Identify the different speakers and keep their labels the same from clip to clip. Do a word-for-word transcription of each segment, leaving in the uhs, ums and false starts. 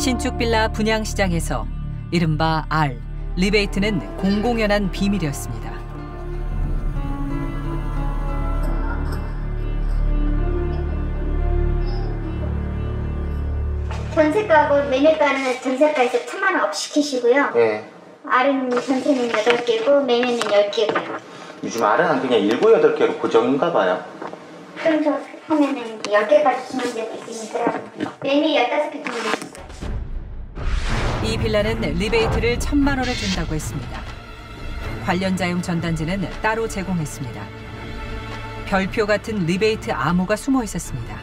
Speaker 1: 신축 빌라 분양 시장에서 이른바 R, 리베이트는 공공연한 비밀이었습니다.
Speaker 2: 전세가하고 매매가는 전세가에서 천만 원 업 시키시고요.
Speaker 3: 네.
Speaker 2: R은 전세는 여덟 개고 매매는 열 개고요.
Speaker 3: 요즘 R은 그냥 일곱, 여덟 개로 고정인가 봐요.
Speaker 2: 그럼 저 하면은 열 개까지 주는 데도 있으니까 매매 열다섯 개 정도 있어요.
Speaker 1: 이 빌라는 리베이트를 천만 원을 준다고 했습니다. 관련자용 전단지는 따로 제공했습니다. 별표 같은 리베이트 암호가 숨어 있었습니다.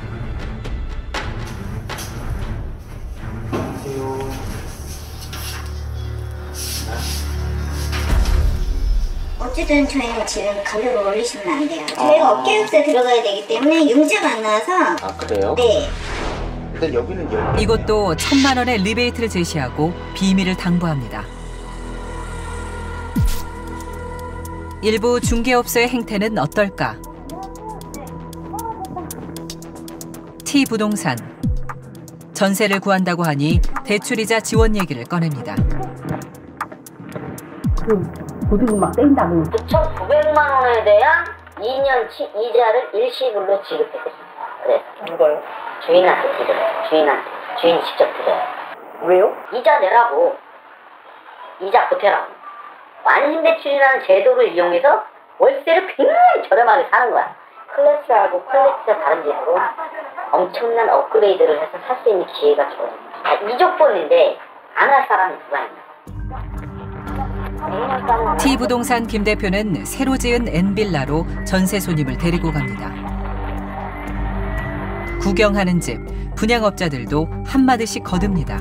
Speaker 2: 어쨌든 저희가 지금 가격을 올리시면 안 돼요. 저희가 아. 업계육사에 들어가야 되기 때문에 융자가 안 나와서.
Speaker 3: 아 그래요?
Speaker 2: 네.
Speaker 3: 일단 여기는 열...
Speaker 1: 이것도 천만 원의 리베이트를 제시하고 비밀을 당부합니다. 일부 중개업소의 행태는 어떨까? T부동산. 전세를 구한다고 하니 대출이자 지원 얘기를 꺼냅니다.
Speaker 4: 보증금 막 떼인다고.
Speaker 5: 구천구백만 원에 대한 이 년치 이자를 일시불로 지급했습니다. 그래서
Speaker 4: 누가요?
Speaker 5: 주인한테 드려요. 주인한테. 주인이 직접 드려요.
Speaker 4: 왜요?
Speaker 5: 이자 내라고. 이자 보태라고. 완신대출이라는 제도를 이용해서 월세를 굉장히 저렴하게 사는 거야. 클래스하고 클래스가 다른 제도로 엄청난 업그레이드를 해서 살 수 있는 기회가 줘요. 아, 이 조건인데 안 할 사람이 누가 있나?
Speaker 1: T부동산 김 대표는 새로 지은 N빌라로 전세 손님을 데리고 갑니다. 구경하는 집, 분양업자들도 한마디씩 거듭니다.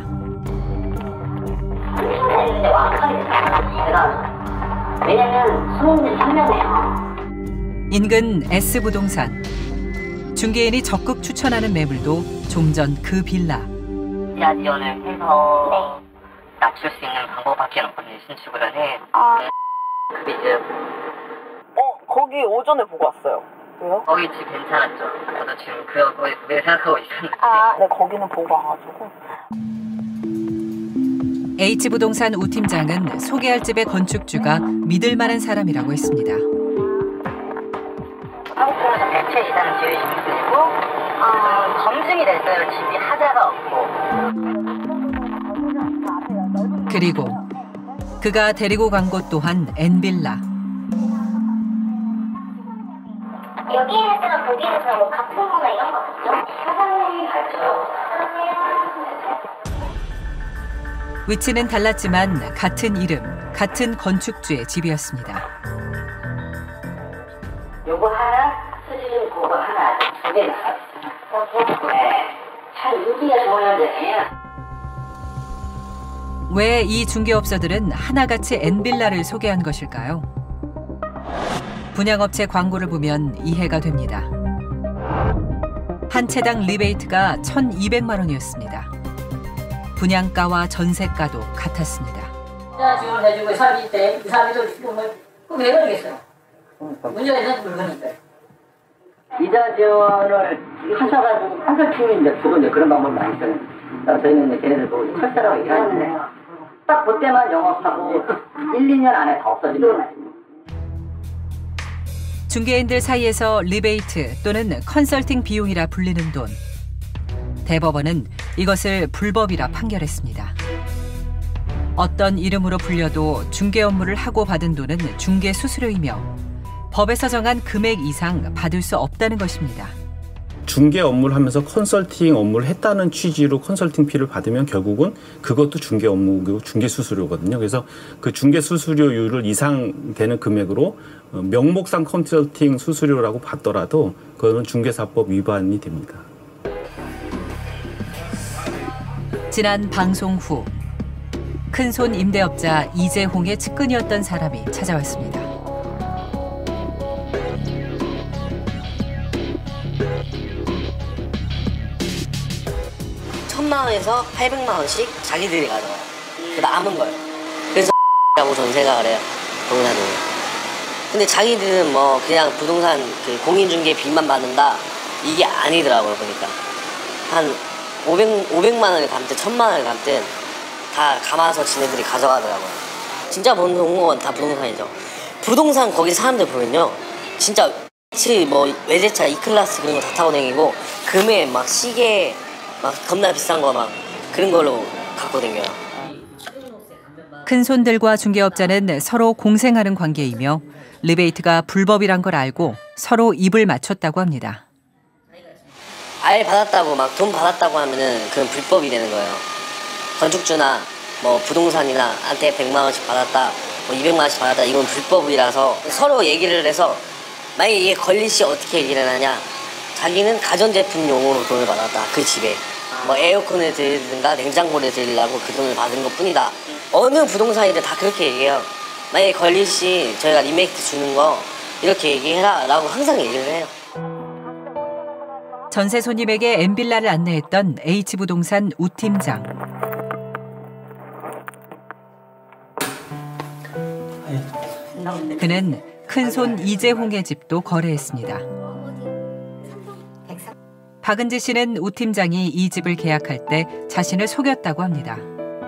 Speaker 5: 왜냐면 수능률이 현명해요.
Speaker 1: 인근 S부동산. 중개인이 적극 추천하는 매물도 좀 전 그 빌라.
Speaker 5: 이자 지원을 해서 낮출 수 있는 방법밖에 없거든요. 신축을 해.
Speaker 4: 아.
Speaker 5: 그비즈.
Speaker 4: 어, 거기 오전에 보고 왔어요. 왜요?
Speaker 5: 거기 집 괜찮았죠. 저도 지금 그 거기 그게 생각하고 있었는데.
Speaker 4: 아, 네, 거기는 보고 와가지고.
Speaker 1: H부동산 우 팀장은 소개할 집의 건축주가 믿을 만한 사람이라고 했습니다.
Speaker 5: 한국에서 대체 이사는 지으신 분이고 어, 검증이 됐어요. 집이 하자가 없고.
Speaker 1: 그리고 그가 데리고 간 곳 또한 N빌라.
Speaker 2: 여기에서랑 거기에서 뭐 같은 거나 이런 거 없죠? 사장님이 발표.
Speaker 1: 위치는 달랐지만 같은 이름, 같은 건축주의 집이었습니다.
Speaker 5: 요거 하나, 수지름 그거 하나, 두 개 있어요. 네, 참 인기가 좋은 현장이에요.
Speaker 1: 왜 이 중개업소들은 하나같이 N빌라를 소개한 것일까요? 분양업체 광고를 보면 이해가 됩니다. 한 채당 리베이트가 천이백만 원이었습니다. 분양가와 전세가도 같았습니다.
Speaker 5: 이자 지원 해주고 사람이 있대. 그 사람이 또 왜 그러겠어요? 문제가 있어서 물건인데.
Speaker 6: 이자 지원을 하셔가지고 컨설팅이 이제 주로 이제 그런 방법을 많이 써요. 저희는 이제 걔네들 보고 철새라고 얘기하는데 딱 그때만 영업하고 일, 이 년 안에 다 없어지는.
Speaker 1: 중개인들 사이에서 리베이트 또는 컨설팅 비용이라 불리는 돈. 대법원은 이것을 불법이라 판결했습니다. 어떤 이름으로 불려도 중개 업무를 하고 받은 돈은 중개 수수료이며 법에서 정한 금액 이상 받을 수 없다는 것입니다.
Speaker 7: 중개 업무를 하면서 컨설팅 업무를 했다는 취지로 컨설팅 피를 받으면 결국은 그것도 중개 업무고 중개 수수료거든요. 그래서 그 중개 수수료율을 이상 되는 금액으로 명목상 컨설팅 수수료라고 받더라도 그거는 중개사법 위반이 됩니다.
Speaker 1: 지난 방송 후 큰손 임대업자 이재홍의 측근이었던 사람이 찾아왔습니다.
Speaker 8: 천만 원에서 팔백만 원씩 자기들이 가져와요. 그 남은 거예요. 그래서 라고 저는 생각을 해요. 부동산은. 근데 자기들은 뭐 그냥 부동산 그 공인중개 빚만 받는다 이게 아니더라고요. 보니까 한 오백, 오백만 원을 감든 천만 원을 감든 다 감아서 지네들이 가져가더라고요. 진짜 모르는 건 다 부동산이죠. 부동산 거기 사람들 보면요, 진짜 뭐 외제차 E클래스 그런 거 다 타고 다니고 금에 막 시계 막 겁나 비싼 거 막 그런 걸로 갖고 다녀요.
Speaker 1: 큰손들과 중개업자는 서로 공생하는 관계이며 리베이트가 불법이란 걸 알고 서로 입을 맞췄다고 합니다.
Speaker 8: 알 받았다고 막 돈 받았다고 하면은 그건 불법이 되는 거예요. 건축주나 뭐 부동산이나 한테 백만 원씩 받았다, 뭐 이백만 원씩 받았다, 이건 불법이라서 서로 얘기를 해서 만약에 이게 걸릴 시 어떻게 얘기를 하냐, 자기는 가전제품용으로 돈을 받았다, 그 집에 뭐 에어컨을 드리든가 냉장고를 드리려고 그 돈을 받은 것 뿐이다. 어느 부동산이든 다 그렇게 얘기해요. 만약에 걸릴 시 저희가 리메이트 주는 거 이렇게 얘기해라 라고 항상 얘기를 해요.
Speaker 1: 전세 손님에게 N빌라를 안내했던 H부동산 우 팀장. 그는 큰손 이재홍의 집도 거래했습니다. 박은지 씨는 우 팀장이 이 집을 계약할 때 자신을 속였다고 합니다.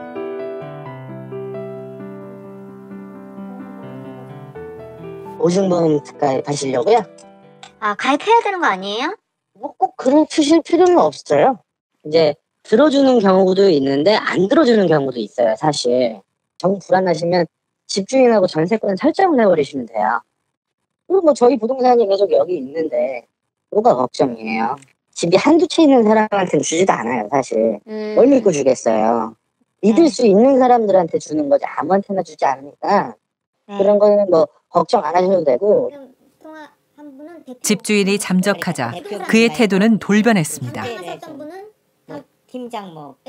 Speaker 9: 보증보험 가입하시려고요?
Speaker 2: 아, 가입해야 되는 거 아니에요?
Speaker 9: 뭐 꼭 그러실 필요는 없어요. 이제 들어주는 경우도 있는데 안 들어주는 경우도 있어요, 사실. 정 불안하시면 집주인하고 전세권 설정을 해버리시면 돼요. 그리고 뭐 저희 부동산이 계속 여기 있는데 뭐가 걱정이에요. 집이 한두 채 있는 사람한테는 주지도 않아요, 사실.
Speaker 2: 음.
Speaker 9: 뭘 믿고 주겠어요. 믿을 수 있는 사람들한테 주는 거지 아무한테나 주지 않으니까
Speaker 2: 네.
Speaker 9: 그런 거는 뭐 걱정 안 하셔도 되고.
Speaker 1: 집주인이 잠적하자 그의 태도는 돌변했습니다.
Speaker 9: 팀장 뭐.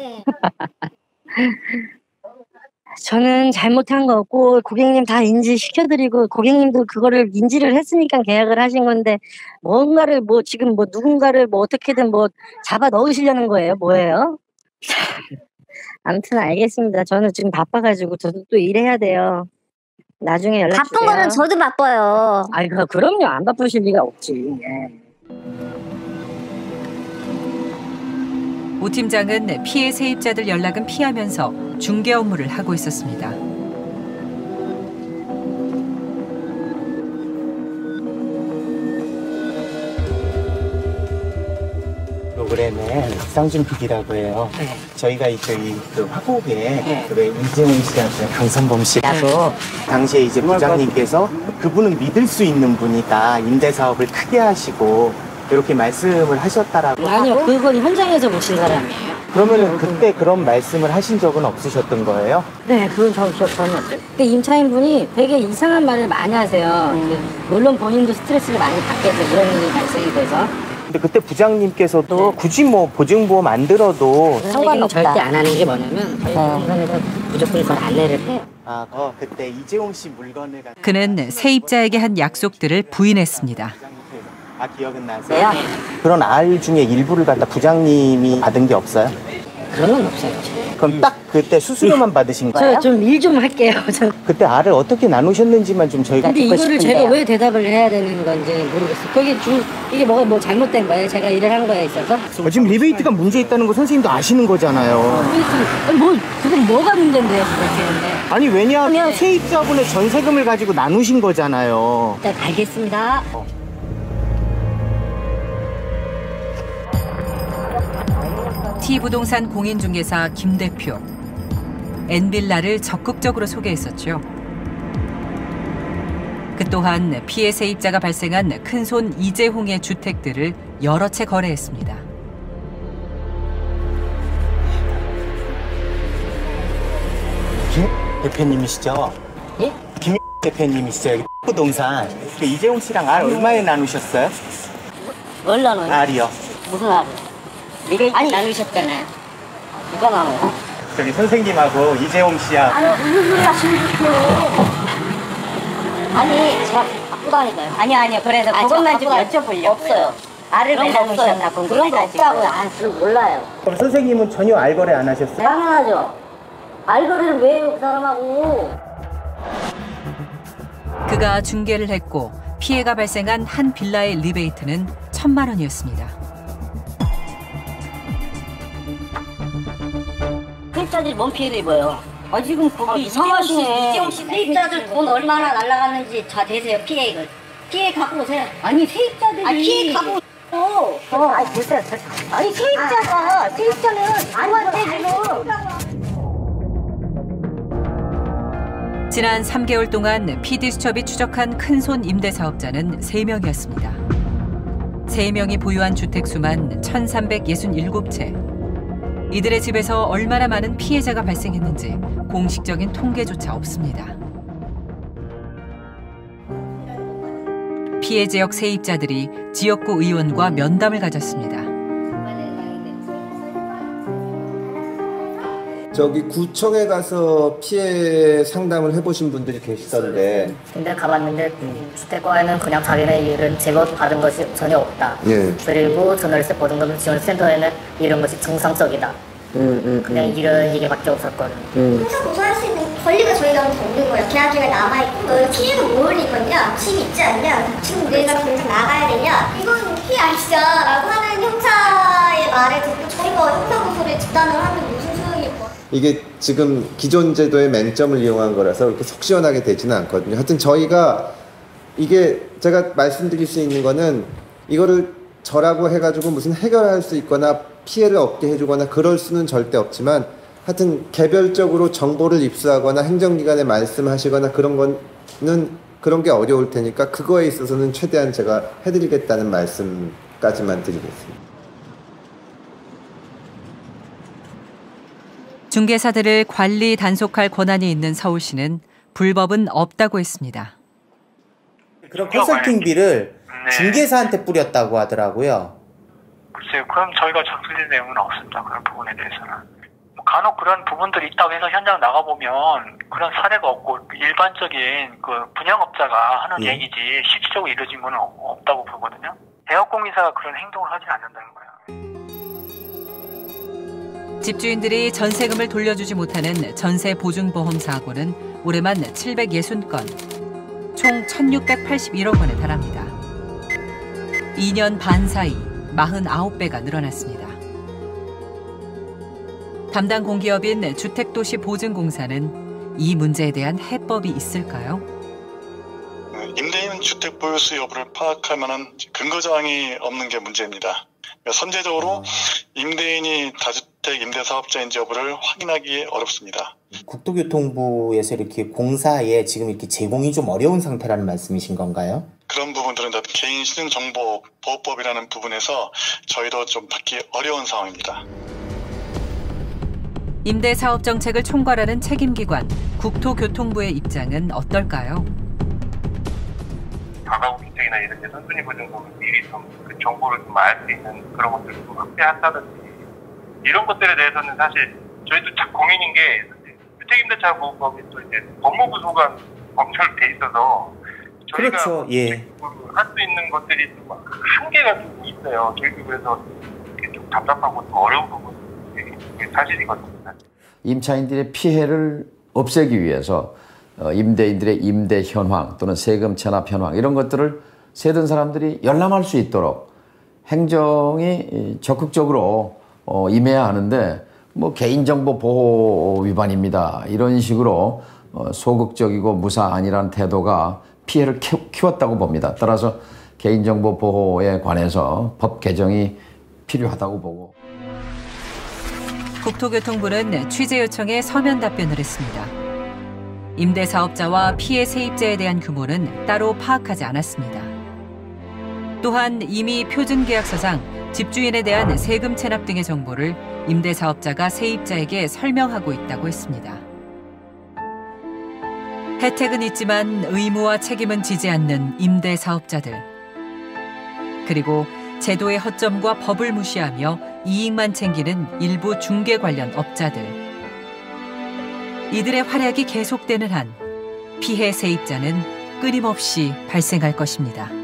Speaker 9: 저는 잘못한 거 없고 고객님 다 인지시켜드리고 고객님도 그거를 인지를 했으니까 계약을 하신 건데 뭔가를 뭐 지금 뭐 누군가를 뭐 어떻게든 뭐 잡아 넣으시려는 거예요? 뭐예요? 아무튼 알겠습니다. 저는 지금 바빠가지고 저도 또 일해야 돼요. 나중에 연락 주세요.
Speaker 2: 바쁜 거는 저도 바빠요.
Speaker 9: 아이 그럼요. 안 바쁘실 리가 없지. 예.
Speaker 1: 우 팀장은 피해 세입자들 연락은 피하면서 중개 업무를 하고 있었습니다.
Speaker 3: 프로그램은 박상준 피디라고 해요.
Speaker 9: 네.
Speaker 3: 저희가 이제 그 화곡에
Speaker 9: 네.
Speaker 3: 그 이재홍 씨한테 강선범 씨라고 당시에 이제 부장님께서 그분은 믿을 수 있는 분이다. 임대사업을 크게 하시고 이렇게 말씀을 하셨다라고.
Speaker 9: 아니요, 그건 현장에서 보신 사람이에요.
Speaker 3: 그러면은 그때 그런 말씀을 하신 적은 없으셨던 거예요?
Speaker 9: 네, 그건 저 기억 전혀 없어요. 그 임차인 분이 되게 이상한 말을 많이 하세요. 음. 물론 본인도 스트레스를 많이 받겠죠. 이런 일이 발생이 돼서.
Speaker 3: 근데 그때 부장님께서도 네. 굳이 뭐 보증보험 안 들어도
Speaker 9: 상관없다. 절대 안 하는 게 뭐냐면 저희 부동산에서 무조건 그걸 안내를 해요.
Speaker 3: 아, 어, 그때 이재홍 씨 물건을
Speaker 1: 그는 세입자에게 한 약속들을 부인했습니다.
Speaker 3: 아, 기억은 나세요? 네. 그런 알 중에 일부를 갖다 부장님이 받은 게 없어요?
Speaker 9: 그런 건 없어요.
Speaker 3: 그럼 딱 그때 수수료만 받으신 거예요?
Speaker 9: 저 좀 일 좀 할게요. 저.
Speaker 3: 그때 알을 어떻게 나누셨는지만 좀 저희가
Speaker 9: 근데
Speaker 3: 듣고
Speaker 9: 이거를
Speaker 3: 싶은데요.
Speaker 9: 제가 왜 대답을 해야 되는 건지 모르겠어요. 거기 중 이게 뭐가 뭐 잘못된 거예요? 제가 일을 한 거에 있어서?
Speaker 3: 어, 지금 리베이트가 문제 있다는 거 선생님도 아시는 거잖아요.
Speaker 9: 아니, 뭐 그건 뭐가 문제인데요, 그렇게.
Speaker 3: 아니 왜냐하면 세입자분의 전세금을 가지고 나누신 거잖아요.
Speaker 9: 일단 알겠습니다.
Speaker 3: 어.
Speaker 1: T부동산 공인중개사 김 대표. N빌라를 적극적으로 소개했었죠. 그 또한 피해 세입자가 발생한 큰손 이재홍의 주택들을 여러 채 거래했습니다.
Speaker 3: 김 대표님이시죠?
Speaker 9: 예?
Speaker 3: 김 대표님이시죠? 부동산. 그 이재홍 씨랑 알 얼마에 나누셨어요?
Speaker 9: 뭘 나눠요?
Speaker 3: 알이요.
Speaker 9: 무슨 알? 리베이트 아니, 나누셨잖아요. 누가 나눠요?
Speaker 3: 저기 선생님하고 이재홍 씨하고.
Speaker 9: 아니, 무슨 소리 하시는 아니, 제가 갖고 다니까요. 아니요, 아니요. 그래서 아, 그것만 좀 여쭤보려고요. 없어요. 알을 왜 나누셨나 궁금해가지고. 그런 거 없다고요. 아, 그럼 몰라요.
Speaker 3: 그럼 선생님은 전혀 알 거래 안 하셨어요?
Speaker 9: 당연하죠. 알거리를 왜 해요, 그 사람하고.
Speaker 1: 그가 중개를 했고 피해가 발생한 한 빌라의 리베이트는 천만 원이었습니다.
Speaker 9: 세입자들이 뭔 피해를 입어요? 아 지금 거기
Speaker 5: 아,
Speaker 9: 이상하시네.
Speaker 5: 이재용 씨 세입자들 돈 얼마나 날라갔는지 다 대세요. 피해액을. 피해 갖고 오세요.
Speaker 9: 아니 세입자들이.
Speaker 5: 아 피해 갖고 오세요.
Speaker 9: 어, 아니 보세요. 아니 세입자가 세입자는 누구한테 지금.
Speaker 1: 지난 삼 개월 동안 피디수첩이 추적한 큰손 임대사업자는 세 명이었습니다. 세 명이 보유한 주택수만 천삼백육십칠 채. 이들의 집에서 얼마나 많은 피해자가 발생했는지 공식적인 통계조차 없습니다. 피해 지역 세입자들이 지역구 의원과 면담을 가졌습니다.
Speaker 10: 저기 구청에 가서 피해 상담을 해보신 분들이 계시던데.
Speaker 5: 근데 가봤는데 주택과에는 그냥 자기네 일은 제거 받은 것이 전혀 없다.
Speaker 10: 예.
Speaker 5: 그리고 전월세 보증금 지원센터에는 이런 것이 정상적이다.
Speaker 9: 음, 음,
Speaker 5: 그냥
Speaker 9: 음.
Speaker 5: 이런 얘기밖에 없었거든.
Speaker 9: 음.
Speaker 2: 항상 고소할 수 있는 권리가 저희가 없는 거예요. 계약기가 남아있고 너 피해가 뭘 입었냐? 짐 있지 않냐? 지금 내가 당장 나가야 되냐? 이건 피해 아시죠? 라고 하는 형사의 말을 듣고 저희가 형사고소를 집단을 하면 무슨 소용이 있고.
Speaker 10: 이게 지금 기존 제도의 맹점을 이용한 거라서 그렇게 속 시원하게 되지는 않거든요. 하여튼 저희가 이게 제가 말씀드릴 수 있는 거는 이거를 저라고 해가지고 무슨 해결할 수 있거나 피해를 없게 해주거나 그럴 수는 절대 없지만 하여튼 개별적으로 정보를 입수하거나 행정기관에 말씀하시거나 그런 거는 그런 게 어려울 테니까 그거에 있어서는 최대한 제가 해드리겠다는 말씀까지만 드리겠습니다.
Speaker 1: 중개사들을 관리 단속할 권한이 있는 서울시는 불법은 없다고 했습니다.
Speaker 3: 그런 컨설팅비를
Speaker 11: 네.
Speaker 3: 중개사한테 뿌렸다고 하더라고요.
Speaker 11: 글쎄요, 그럼 저희가 적극적인 내용은 없습니다. 그런 부분에 대해서는. 뭐 간혹 그런 부분들이 있다고 해서 현장 나가보면 그런 사례가 없고 일반적인 그 분양업자가 하는
Speaker 3: 예.
Speaker 11: 얘기지 실질적으로 이루어진 건 없다고 보거든요. 대업공인사가 그런 행동을 하진 않는다는 거예요.
Speaker 1: 집주인들이 전세금을 돌려주지 못하는 전세보증보험 사고는 올해만 칠백육십 건, 총 천육백팔십일억 원에 달합니다. 이 년 반 사이 사십구 배가 늘어났습니다. 담당 공기업인 주택도시보증공사는 이 문제에 대한 해법이 있을까요?
Speaker 12: 임대인 주택 보유수 여부를 파악하면 근거사항이 없는 게 문제입니다. 선제적으로 임대인이 다주택 임대사업자인지 여부를 확인하기 어렵습니다.
Speaker 3: 국토교통부에서 이렇게 공사에 지금 이렇게 제공이 좀 어려운 상태라는 말씀이신 건가요?
Speaker 12: 그런 부분들은 개인신용정보보호법이라는 부분에서 저희도 좀 받기 어려운 상황입니다.
Speaker 1: 임대사업 정책을 총괄하는 책임기관 국토교통부의 입장은 어떨까요?
Speaker 11: 다가구 주택이나 이런 데 선순위 보증금을 미리 좀 그 정보를 좀 알 수 있는 그런 것들을 좀 확대한다든지 이런 것들에 대해서는 사실 저희도 참 고민인 게 주택임대차보호법이 또 이제 법무부 소관 검찰돼 있어서 저희가
Speaker 3: 그렇죠. 예.
Speaker 11: 할 수 있는 것들이 좀 한계가 좀 있어요. 저희도 그래서 좀 답답하고 좀 어려운 부분이 사실이거든요.
Speaker 13: 임차인들의 피해를 없애기 위해서 임대인들의 임대 현황 또는 세금 체납 현황 이런 것들을 세든 사람들이 열람할 수 있도록 행정이 적극적으로 임해야 하는데 뭐 개인정보 보호 위반입니다. 이런 식으로 소극적이고 무사안이라는 태도가 피해를 키웠다고 봅니다. 따라서 개인정보 보호에 관해서 법 개정이 필요하다고 보고.
Speaker 1: 국토교통부는 취재 요청에 서면 답변을 했습니다. 임대사업자와 피해 세입자에 대한 규모는 따로 파악하지 않았습니다. 또한 이미 표준계약서상 집주인에 대한 세금 체납 등의 정보를 임대사업자가 세입자에게 설명하고 있다고 했습니다. 혜택은 있지만 의무와 책임은 지지 않는 임대사업자들. 그리고 제도의 허점과 법을 무시하며 이익만 챙기는 일부 중개 관련 업자들. 이들의 활약이 계속되는 한 피해 세입자는 끊임없이 발생할 것입니다.